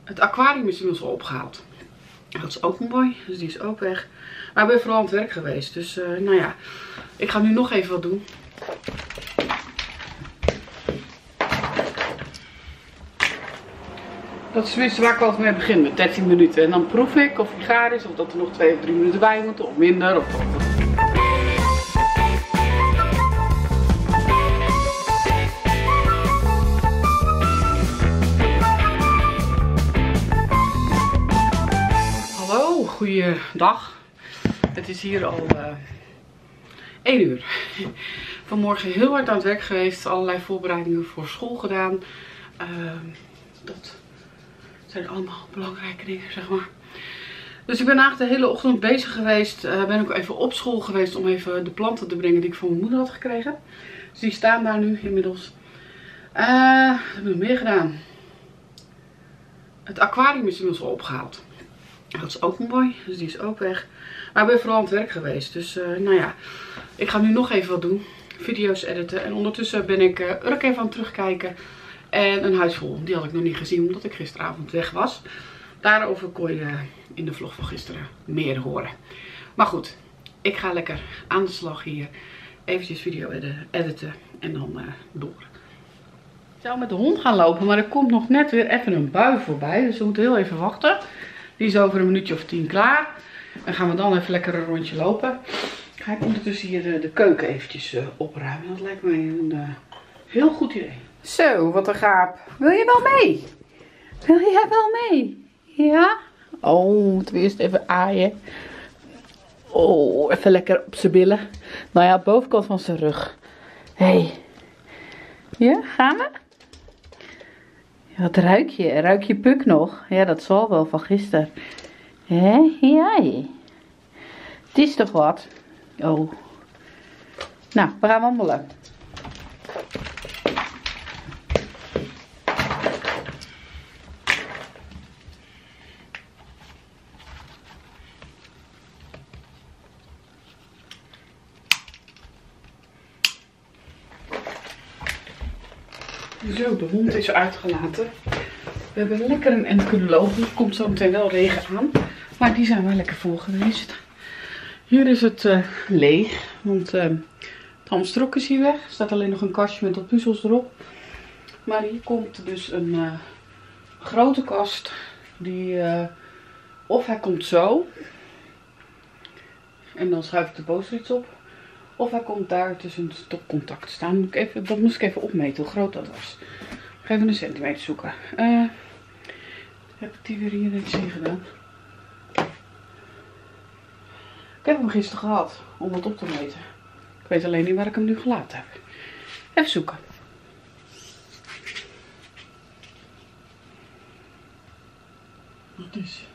Het aquarium is inmiddels al opgehaald. Dat is ook mooi, dus die is ook weg. Maar ik ben vooral aan het werk geweest. Dus nou ja, ik ga nu nog even wat doen. Dat is tenminste waar ik altijd mee begin, met 13 minuten. En dan proef ik of die gaar is, of dat er nog 2 of 3 minuten bij moeten, of minder. Of... Hallo, goeiedag. Het is hier al 1 uur. Vanmorgen heel hard aan het werk geweest, allerlei voorbereidingen voor school gedaan. Dat zijn allemaal belangrijke dingen, zeg maar. Dus ik ben eigenlijk de hele ochtend bezig geweest. Ben ook even op school geweest om even de planten te brengen die ik van mijn moeder had gekregen. Dus die staan daar nu inmiddels. Wat heb ik nog meer gedaan? Het aquarium is inmiddels al opgehaald. Dat is ook mooi, dus die is ook weg. Maar ik ben vooral aan het werk geweest. Dus nou ja, ik ga nu nog even wat doen. Video's editen. En ondertussen ben ik Urk even aan het terugkijken. En een huis vol. Die had ik nog niet gezien omdat ik gisteravond weg was. Daarover kon je in de vlog van gisteren meer horen. Maar goed, ik ga lekker aan de slag hier. Eventjes video editen en dan door. Ik zou met de hond gaan lopen, maar er komt nog net weer even een bui voorbij. Dus we moeten heel even wachten. Die is over een minuutje of 10 klaar. En gaan we dan even lekker een rondje lopen. Ga ik ondertussen hier de keuken eventjes opruimen. Dat lijkt mij een heel goed idee. Zo, wat een gaap. Wil je wel mee? Wil jij wel mee? Ja? Oh, moeten we eerst even aaien. Oh, even lekker op zijn billen. Nou ja, bovenkant van zijn rug. Hé. Ja, gaan we? Ja, wat ruik je? Ruik je puk nog? Ja, dat zal wel van gisteren. Hé? Ja. Het is toch wat? Oh. Nou, we gaan wandelen. Zo, de hond is uitgelaten. We hebben lekker een end kunnen lopen. Er komt zo meteen wel regen aan. Maar die zijn wel lekker vol geweest. Hier is het leeg. Want het hamsterok is hier weg. Er staat alleen nog een kastje met wat puzzels erop. Maar hier komt dus een grote kast. Die, of hij komt zo. En dan schuif ik de post-its op. Of hij komt daar tussen het stopcontact staan. Dat moest ik even opmeten hoe groot dat was. Ik ga even een centimeter zoeken. Heb ik die weer hier netjes in gedaan? Ik heb hem gisteren gehad om wat op te meten. Ik weet alleen niet waar ik hem nu gelaten heb. Even zoeken. Dat is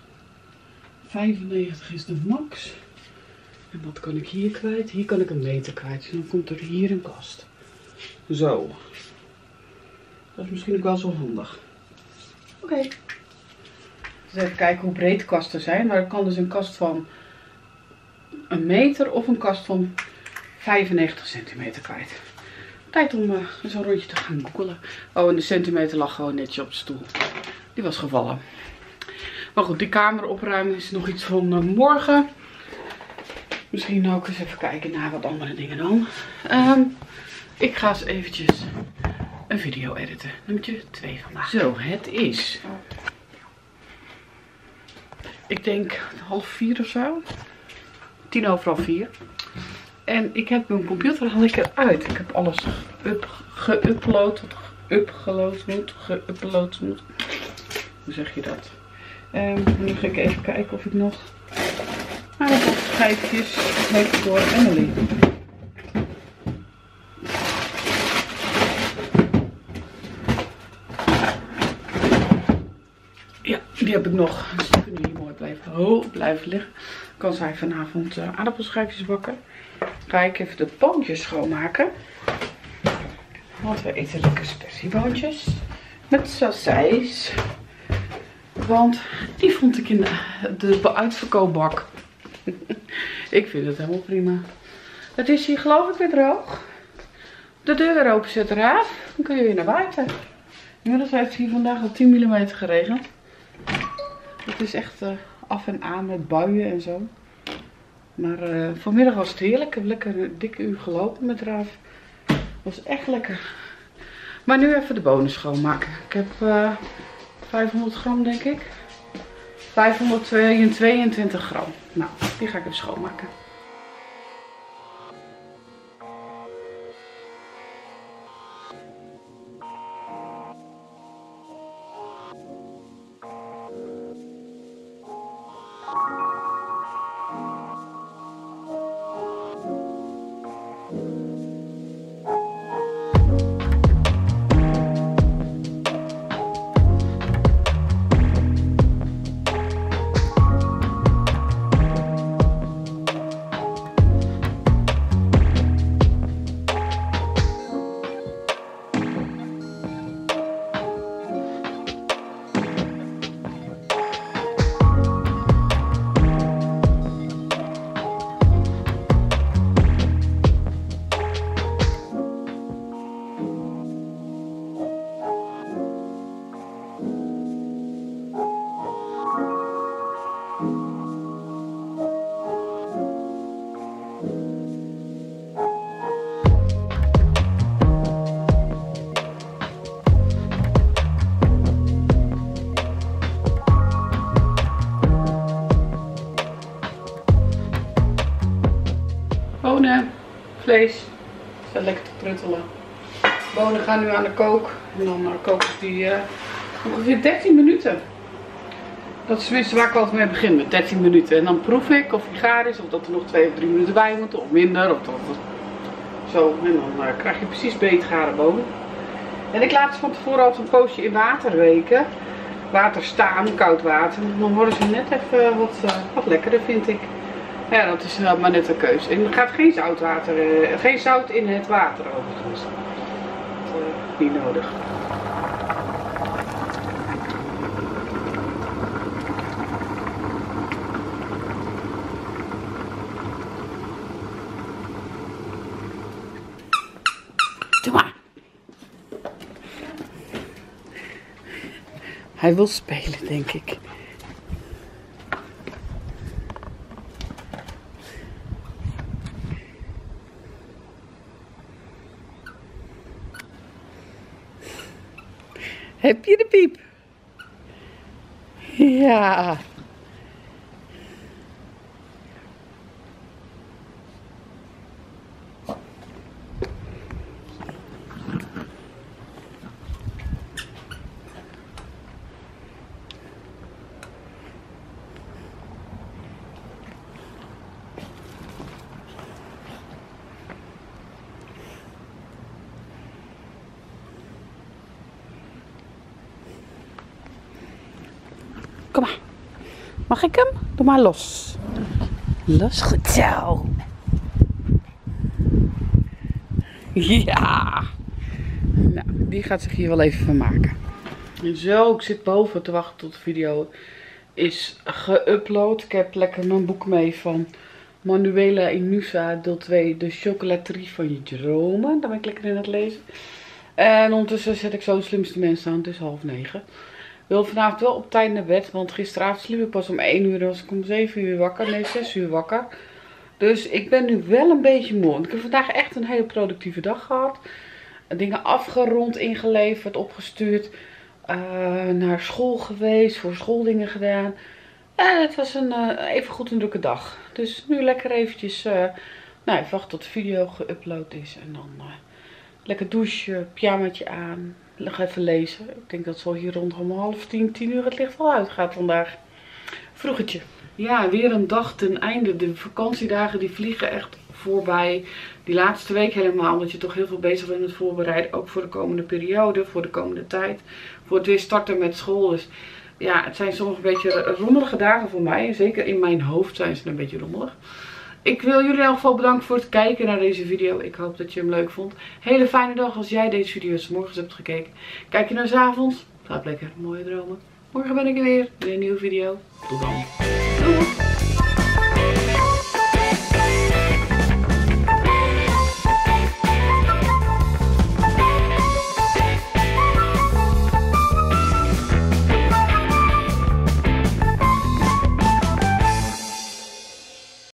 95 is de max. En wat kan ik hier kwijt? Hier kan ik een meter kwijt. Dus dan komt er hier een kast. Zo. Dat is misschien ook wel zo handig. Oké. Dus even kijken hoe breed kasten zijn. Maar ik kan dus een kast van een meter of een kast van 95 centimeter kwijt. Tijd om zo'n rondje te gaan googelen. Oh, en de centimeter lag gewoon netjes op de stoel. Die was gevallen. Maar goed, die kamer opruimen is nog iets van morgen. Misschien ook eens even kijken naar wat andere dingen dan. Ik ga eens eventjes een video editen. Nummertje 2 vandaag. Zo, het is... Ik denk 3:30 of zo. 4:10. En ik heb mijn computer al lekker uit. Ik heb alles geüpload. Hoe zeg je dat? Nu ga ik even kijken of ik nog... schijfjes heeft voor Emily. Ja, die heb ik nog. Dus die kunnen hier mooi blijven liggen. Kan zij vanavond aardappelschijfjes bakken. Ga ik even de poontjes schoonmaken. Want we eten lekker spersieboontjes. Met sausijs. Want die vond ik in de uitverkoopbak. Ik vind het helemaal prima. Het is hier geloof ik weer droog. De deur weer open zet eraf. Dan kun je weer naar buiten. Inmiddels heeft het hier vandaag al 10 mm geregend. Het is echt af en aan met buien en zo. Maar vanmiddag was het heerlijk. Ik heb lekker een dikke uur gelopen met Raaf. Het was echt lekker. Maar nu even de bonen schoonmaken. Ik heb 500 gram denk ik. 522 gram. Nou, die ga ik even schoonmaken. Bonen, vlees, staat lekker te pruttelen. Bonen gaan nu aan de kook. En dan koken die ongeveer 13 minuten. Dat is tenminste waar ik altijd mee begin, met 13 minuten. En dan proef ik of die gaar is, of dat er nog 2 of 3 minuten bij moeten, of minder. Of dat zo. En dan krijg je precies beetgare bonen. En ik laat ze van tevoren altijd een poosje in water weken. Water staan, koud water. En dan worden ze net even wat lekkerder, vind ik. Ja, dat is maar net een keuze. En er gaat geen geen zout in het water overigens. Dat is niet nodig. Doe maar. Hij wil spelen, denk ik. Heb je de piep? Ja. Kom maar. Mag ik hem? Doe maar los. Los, goed zo. Ja. Nou, die gaat zich hier wel even van maken. En zo, ik zit boven te wachten tot de video is geüpload. Ik heb lekker mijn boek mee van Manuela Inusa, deel 2, de chocolaterie van je dromen. Daar ben ik lekker in aan het lezen. En ondertussen zet ik zo de slimste mensen aan. Het is 8:30. Ik wil vanavond wel op tijd naar bed, want gisteravond sliep ik pas om 1 uur. Dan was ik om 7 uur wakker, nee 6 uur wakker. Dus ik ben nu wel een beetje moe. Ik heb vandaag echt een hele productieve dag gehad. Dingen afgerond, ingeleverd, opgestuurd. Naar school geweest, voor schooldingen gedaan. En het was even goed een drukke dag. Dus nu lekker eventjes, even wachten tot de video geüpload is. En dan lekker douchen, pyjamaatje aan. Nog even lezen. Ik denk dat zo hier rondom 9:30, 10 uur het licht wel uitgaat vandaag. Vroegetje. Ja, weer een dag ten einde. De vakantiedagen die vliegen echt voorbij. Die laatste week helemaal. Omdat je toch heel veel bezig bent met voorbereiden. Ook voor de komende periode. Voor de komende tijd. Voor het weer starten met school. Dus ja, het zijn soms een beetje rommelige dagen voor mij. Zeker in mijn hoofd zijn ze een beetje rommelig. Ik wil jullie in ieder geval bedanken voor het kijken naar deze video. Ik hoop dat je hem leuk vond. Hele fijne dag als jij deze video 's morgens hebt gekeken. Kijk je naar 's avonds? Slaap lekker. Mooie dromen. Morgen ben ik er weer met een nieuwe video. Tot dan.